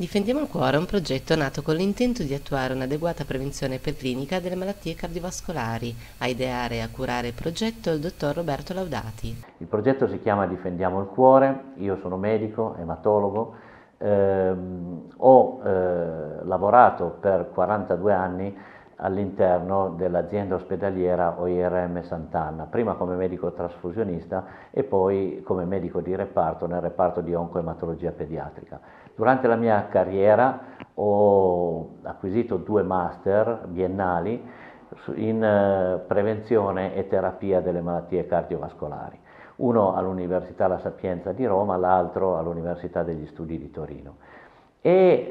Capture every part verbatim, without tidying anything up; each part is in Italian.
Difendiamo il cuore è un progetto nato con l'intento di attuare un'adeguata prevenzione preclinica delle malattie cardiovascolari. A ideare e a curare il progetto il dottor Roberto Laudati. Il progetto si chiama Difendiamo il cuore, io sono medico, ematologo, ehm, ho eh, lavorato per quarantadue anni all'interno dell'azienda ospedaliera O I R M Sant'Anna, prima come medico trasfusionista e poi come medico di reparto nel reparto di oncoematologia pediatrica. Durante la mia carriera ho acquisito due master biennali in eh, prevenzione e terapia delle malattie cardiovascolari, uno all'Università La Sapienza di Roma, l'altro all'Università degli Studi di Torino. E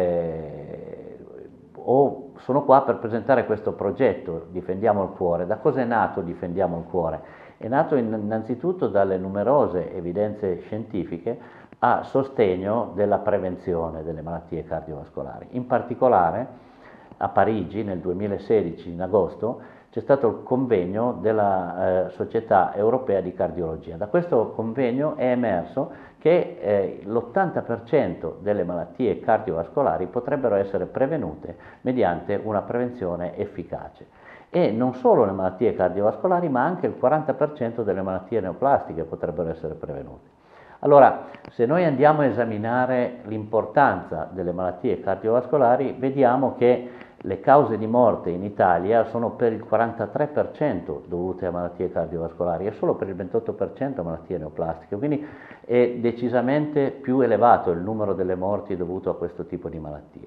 eh, ho, sono qua per presentare questo progetto Difendiamo il cuore. Da cosa è nato Difendiamo il cuore? È nato innanzitutto dalle numerose evidenze scientifiche a sostegno della prevenzione delle malattie cardiovascolari. In particolare a Parigi nel duemilasedici, in agosto, c'è stato il convegno della eh, Società Europea di Cardiologia. Da questo convegno è emerso che eh, l'ottanta per cento delle malattie cardiovascolari potrebbero essere prevenute mediante una prevenzione efficace. E non solo le malattie cardiovascolari, ma anche il quaranta per cento delle malattie neoplastiche potrebbero essere prevenute. Allora, se noi andiamo a esaminare l'importanza delle malattie cardiovascolari, vediamo che le cause di morte in Italia sono per il quarantatré per cento dovute a malattie cardiovascolari e solo per il ventotto per cento a malattie neoplastiche, quindi è decisamente più elevato il numero delle morti dovuto a questo tipo di malattie.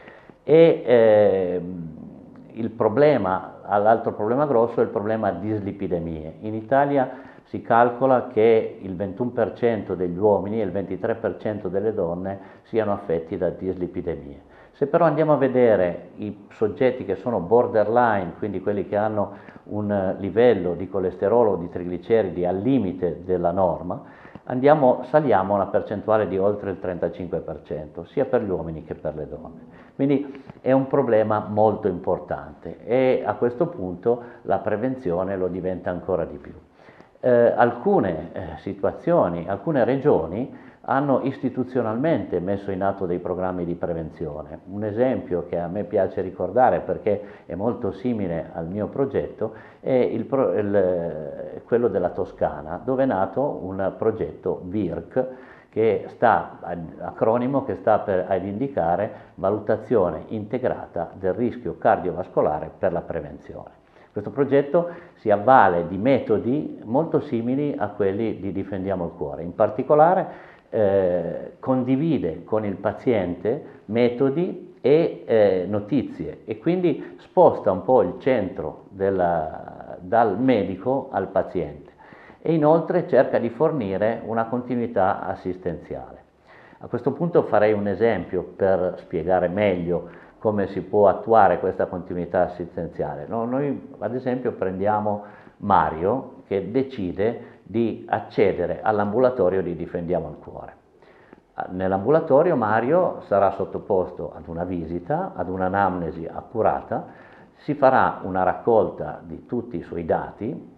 E eh, il problema, l'altro problema grosso è il problema dislipidemie. In Italia si calcola che il ventuno per cento degli uomini e il ventitré per cento delle donne siano affetti da dislipidemie. Se però andiamo a vedere i soggetti che sono borderline, quindi quelli che hanno un livello di colesterolo o di trigliceridi al limite della norma, andiamo, saliamo a una percentuale di oltre il trentacinque per cento, sia per gli uomini che per le donne. Quindi è un problema molto importante e a questo punto la prevenzione lo diventa ancora di più. Eh, alcune eh, situazioni, alcune regioni hanno istituzionalmente messo in atto dei programmi di prevenzione. Un esempio che a me piace ricordare perché è molto simile al mio progetto è il pro, il, quello della Toscana, dove è nato un progetto V I R C, che sta, acronimo che sta per, ad indicare valutazione integrata del rischio cardiovascolare per la prevenzione. Questo progetto si avvale di metodi molto simili a quelli di Difendiamo il cuore, in particolare eh, condivide con il paziente metodi e eh, notizie e quindi sposta un po' il centro della, dal medico al paziente e inoltre cerca di fornire una continuità assistenziale. A questo punto farei un esempio per spiegare meglio come si può attuare questa continuità assistenziale. No, noi ad esempio prendiamo Mario che decide di accedere all'ambulatorio di Difendiamo il cuore. Nell'ambulatorio Mario sarà sottoposto ad una visita, ad un'anamnesi accurata, si farà una raccolta di tutti i suoi dati,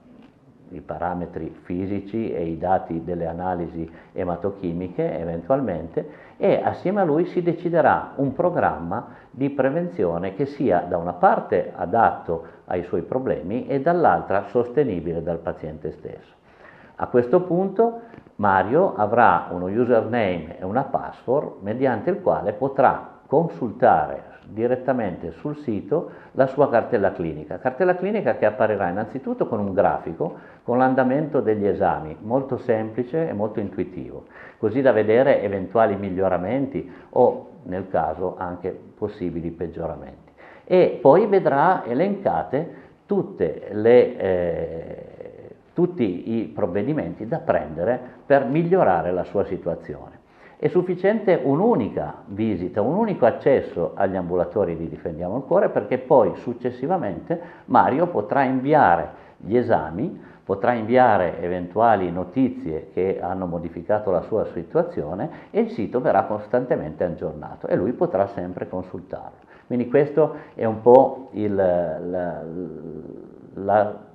i parametri fisici e i dati delle analisi ematochimiche eventualmente, e assieme a lui si deciderà un programma di prevenzione che sia da una parte adatto ai suoi problemi e dall'altra sostenibile dal paziente stesso. A questo punto Mario avrà uno username e una password mediante il quale potrà consultare direttamente sul sito la sua cartella clinica, cartella clinica che apparirà innanzitutto con un grafico con l'andamento degli esami, molto semplice e molto intuitivo, così da vedere eventuali miglioramenti o nel caso anche possibili peggioramenti. E poi vedrà elencate tutte le, eh, tutti i provvedimenti da prendere per migliorare la sua situazione. È sufficiente un'unica visita, un unico accesso agli ambulatori di Difendiamo il cuore perché poi successivamente Mario potrà inviare gli esami, potrà inviare eventuali notizie che hanno modificato la sua situazione e il sito verrà costantemente aggiornato e lui potrà sempre consultarlo. Quindi questo è un po' il, la, la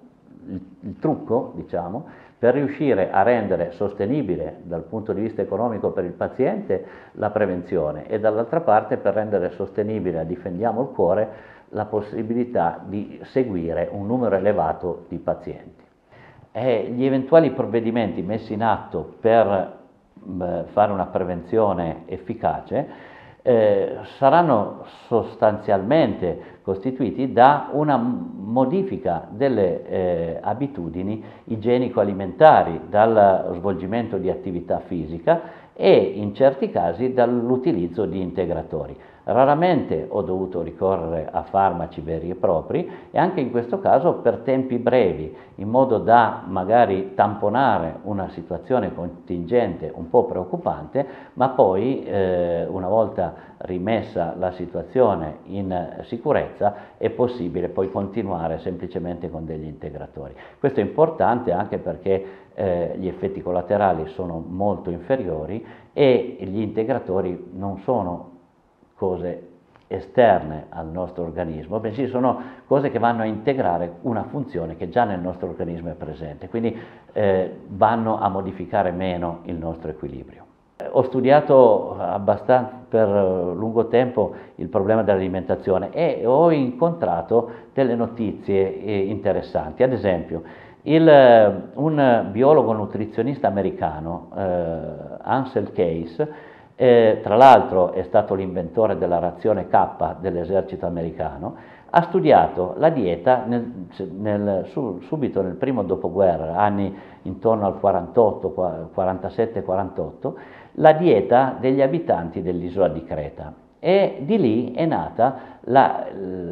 il, il trucco, diciamo, per riuscire a rendere sostenibile dal punto di vista economico per il paziente la prevenzione e dall'altra parte per rendere sostenibile a Difendiamo il Cuore la possibilità di seguire un numero elevato di pazienti. E gli eventuali provvedimenti messi in atto per eh, fare una prevenzione efficace eh, saranno sostanzialmente costituiti da una modifica delle eh, abitudini igienico-alimentari, dal svolgimento di attività fisica e in certi casi dall'utilizzo di integratori. Raramente ho dovuto ricorrere a farmaci veri e propri e anche in questo caso per tempi brevi, in modo da magari tamponare una situazione contingente un po' preoccupante, ma poi eh, una volta rimessa la situazione in sicurezza è possibile poi continuare semplicemente con degli integratori. Questo è importante anche perché eh, gli effetti collaterali sono molto inferiori e gli integratori non sono cose esterne al nostro organismo, bensì sono cose che vanno a integrare una funzione che già nel nostro organismo è presente, quindi eh, vanno a modificare meno il nostro equilibrio. Ho studiato abbastanza per lungo tempo il problema dell'alimentazione e ho incontrato delle notizie interessanti. Ad esempio, il, un biologo nutrizionista americano, eh, Ansel Keys, Eh, tra l'altro è stato l'inventore della razione K dell'esercito americano, ha studiato la dieta nel, nel, su, subito nel primo dopoguerra, anni intorno al quarantotto, quarantasette quarantotto, la dieta degli abitanti dell'isola di Creta e di lì è nata la,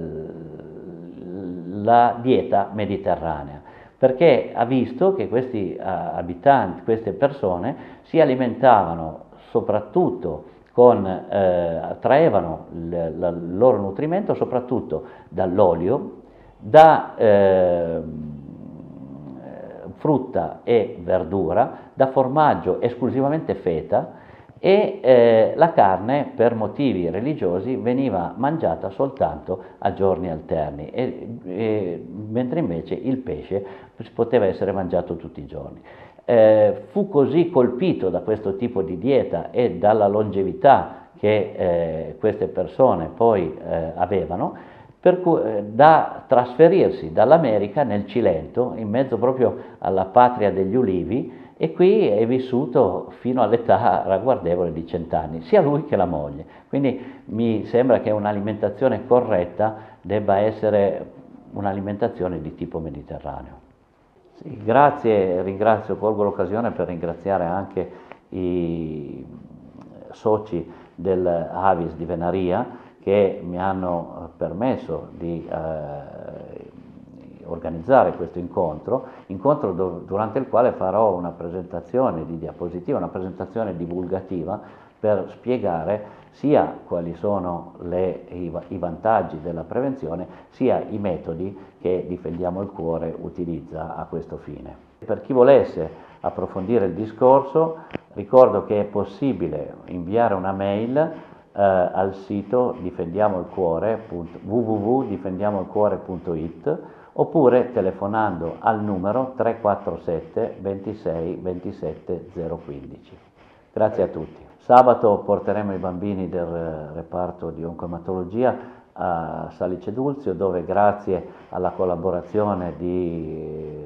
la dieta mediterranea, perché ha visto che questi abitanti, queste persone si alimentavano soprattutto con, eh, traevano il, il loro nutrimento soprattutto dall'olio, da eh, frutta e verdura, da formaggio esclusivamente feta e eh, la carne per motivi religiosi veniva mangiata soltanto a giorni alterni, e, e, mentre invece il pesce poteva essere mangiato tutti i giorni. Eh, fu così colpito da questo tipo di dieta e dalla longevità che eh, queste persone poi eh, avevano, per cui, eh, da trasferirsi dall'America nel Cilento, in mezzo proprio alla patria degli ulivi, e qui è vissuto fino all'età ragguardevole di cent'anni, sia lui che la moglie. Quindi mi sembra che un'alimentazione corretta debba essere un'alimentazione di tipo mediterraneo. Sì, grazie, ringrazio, colgo l'occasione per ringraziare anche i soci del Avis di Venaria che mi hanno permesso di eh, organizzare questo incontro, incontro do, durante il quale farò una presentazione di diapositiva, una presentazione divulgativa per spiegare sia quali sono le, i, i vantaggi della prevenzione, sia i metodi che Difendiamo il Cuore utilizza a questo fine. Per chi volesse approfondire il discorso, ricordo che è possibile inviare una mail eh, al sito difendiamo il cuore punto w w w punto difendiamo il cuore punto i t oppure telefonando al numero tre quattro sette ventisei ventisette zero quindici. Grazie a tutti. Sabato porteremo i bambini del reparto di oncoematologia a Salice Dulzio, dove grazie alla collaborazione di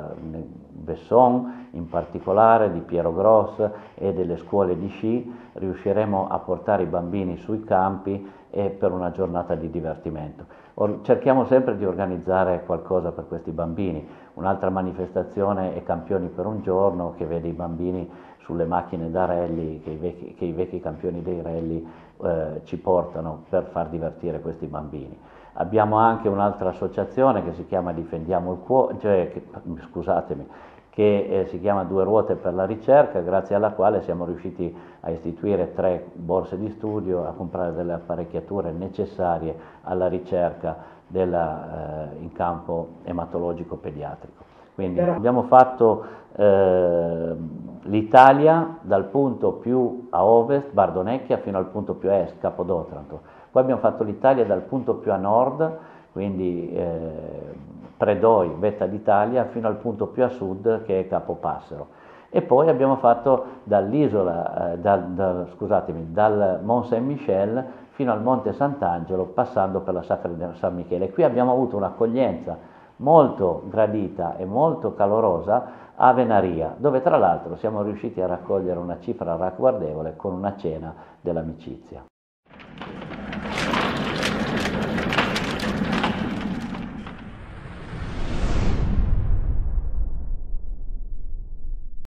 Besson, in particolare di Piero Gross e delle scuole di sci, riusciremo a portare i bambini sui campi e per una giornata di divertimento. Or- cerchiamo sempre di organizzare qualcosa per questi bambini. Un'altra manifestazione è Campioni per un giorno, che vede i bambini sulle macchine da rally che i vecchi, che i vecchi campioni dei rally eh, ci portano per far divertire questi bambini. Abbiamo anche un'altra associazione che si chiama Difendiamo il Cuore, cioè, che, scusatemi, che eh, si chiama Due Ruote per la Ricerca, grazie alla quale siamo riusciti a istituire tre borse di studio, a comprare delle apparecchiature necessarie alla ricerca della, eh, in campo ematologico pediatrico. Quindi abbiamo fatto eh, l'Italia dal punto più a ovest, Bardonecchia, fino al punto più a est, Capodotranto. Poi abbiamo fatto l'Italia dal punto più a nord, quindi eh, Predoi, Vetta d'Italia, fino al punto più a sud che è Capopassero. E poi abbiamo fatto dall'isola, eh, dal, dal, scusatemi, dal Mont Saint-Michel fino al Monte Sant'Angelo, passando per la Sacra di San Michele. Qui abbiamo avuto un'accoglienza molto gradita e molto calorosa a Venaria, dove tra l'altro siamo riusciti a raccogliere una cifra ragguardevole con una cena dell'amicizia.